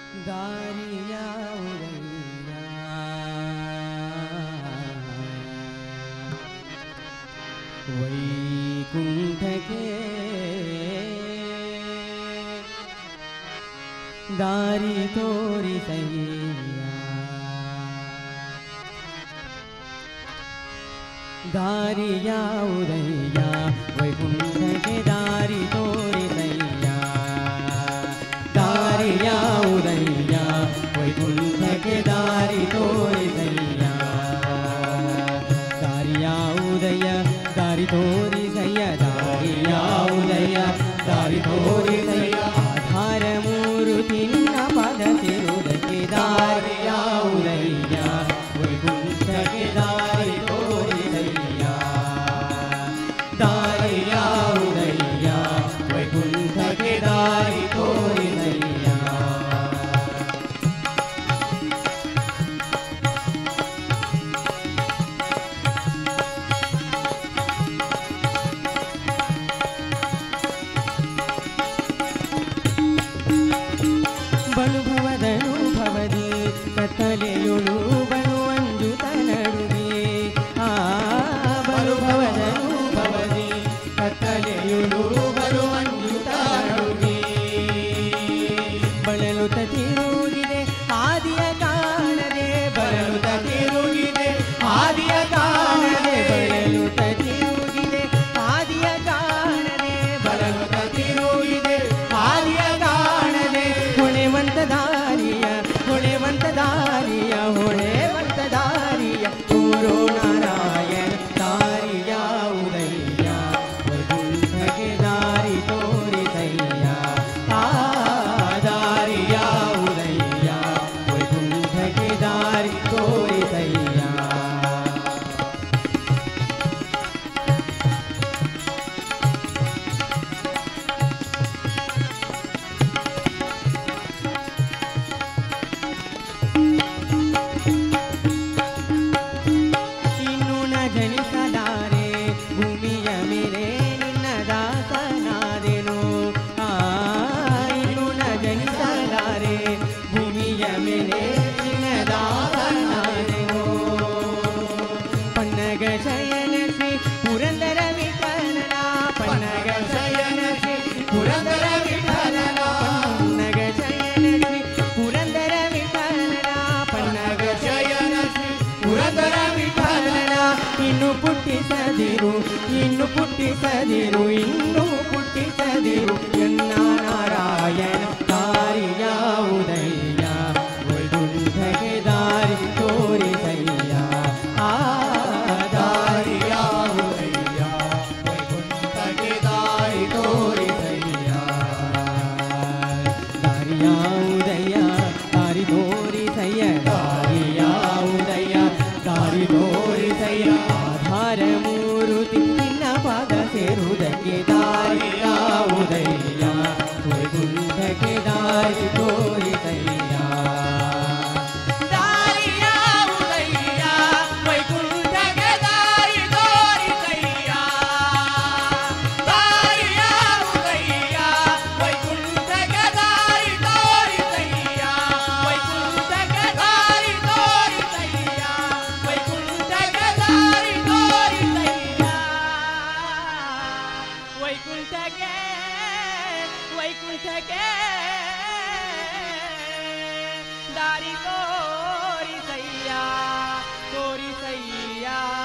दारिया उरैया वैकुंठ के दारी तोरी सैया दारिया उरैया वैकुंठ के दारी तोरी सैया दारिया उरैया वैकुंठ के दारी तोरी सैया दारिया उदय दारी तोरी सैया दारिया उदय दारी तोरी सैया आधार मूर्ति निन्न पद तिरुद के दारिया उदया वैकुंठ के दारी तोरी सैया दारिया उदया वैकुंठ के दारी तोरी सैया बनु भवदनु भवदी कತ್ತಲೆಯುಳು ಬನು ಅಂಜುತ ನಡುವೆ ಬನು ಭವದನು ಭವದಿ ಕತ್ತಲೆಯುಳು ಬನು ಅಂಜುತ ನಡುವೆ ಬಳಲುತ್ತ ತಿರುಗಿದೆ ಆದಿಯ ಕಾಣದೆ ಬಳಲುತ್ತ ತಿರುಗಿದೆ ಆದಿಯ ಕಾಣದೆ ಬಳಲುತ್ತ ತಿರುಗಿದೆ ಆದಿಯ ಕಾಣದೆ ಬಳಲುತ್ತ ತಿರುಗಿದೆ ಆದಿಯ ಕಾಣದೆ ಹೊಳೆವಂತ ದಾರಿಯ ಹೊಳೆವಂತ ದಾರಿಯ ಹೊಳೆವಂತ ದಾರಿಯ ಗುರು ನಾರಾಯಣ ದಾರಿಯ ಉದಯ್ಯ ವೈಕುಂಠಕ್ಕೆ ದಾರಿ ತೋರಿಸಯ್ಯ ಆ ದಾರಿಯ ಉದಯ್ಯ ವೈಕುಂಠಕ್ಕೆ ದಾರಿ ತೋರಿಸಯ್ಯ ಜನಿಸದಾರೆ ಭೂಮಿಯ ಮೇಲೆ ನಿನ್ನ ದಾಸನಾದೆನು ಇನ್ನು ನ ಜನಿಸದಾರೆ ಭೂಮಿಯ ಮೇಲೆ ನಿನ್ನ ದಾಸನಾದೆನು ಪನ್ನಗ ಶಯನ ಶ್ರೀ ಪುರಂದರ ವಿಠಲನ ಪನ್ನಗ ಶಯನ ಶ್ರೀ ಪುರಂದರ ವಿಠಲನ ಪನ್ನಗ ಶಯನ ಶ್ರೀ ಪುರಂದರ ವಿಠಲನ ಪನ್ನಗ ಶಯನ ಶ್ರೀ ಪುರಂದರ ವಿಠಲನ ಇನ್ನು ಪುಟ್ಟಿಸದಿರು ಇನ್ನು ಪುಟ್ಟಿಸದಿರು ಇನ್ನು ಪುಟ್ಟಿಸದಿರು ಎನ್ನ ನಾರಾಯಣ ದಾರಿಯ ಉದಯ್ಯ ವೈಕುಂಠಕ್ಕೆ ದಾರಿ ತೋರಿಸಯ್ಯ ಆ ದಾರಿಯ ಉದಯ್ಯ ವೈಕುಂಠಕ್ಕೆ ದಾರಿ ತೋರಿಸಯ್ಯ ದಾರಿಯ ಉದಯ ದಾರಿ ತೋರಿಸಯ್ಯ ದಾರಿಯ ಉದಯ ದಾರಿ ತೋರಿಸಯ್ಯ ಆಧಾರ ಮೂರುತಿ ನಿನ್ನ ಪಾದ ಸೇರುವುದಕ್ಕೆ ದಾರಿಯ ಉದಯ್ಯ ವೈಕುಂಠಕ್ಕೆ ದಾರಿ ತೋರಿಸಯ್ಯ ದಾರಿಯ ಉದಯ್ಯ ವೈಕುಂಠಕ್ಕೆ ದಾರಿ ತೋರಿಸಯ್ಯ ದಾರಿಯ ಉದಯ್ಯ ವೈಕುಂಠಕ್ಕೆ ದಾರಿ ತೋರಿಸಯ್ಯ ವೈಕುಂಠಕ್ಕೆ ದಾರಿ ತೋರಿಸಯ್ಯ ವೈಕುಂಠಕ್ಕೆ ದಾರಿ ತೋರಿಸಯ್ಯ ವೈಕುಂಠಕ್ಕೆ ವೈಕುಂಠಕ್ಕೆ ದಾರಿ ತೋರಿಸಯ್ಯ ತೋರಿಸಯ್ಯ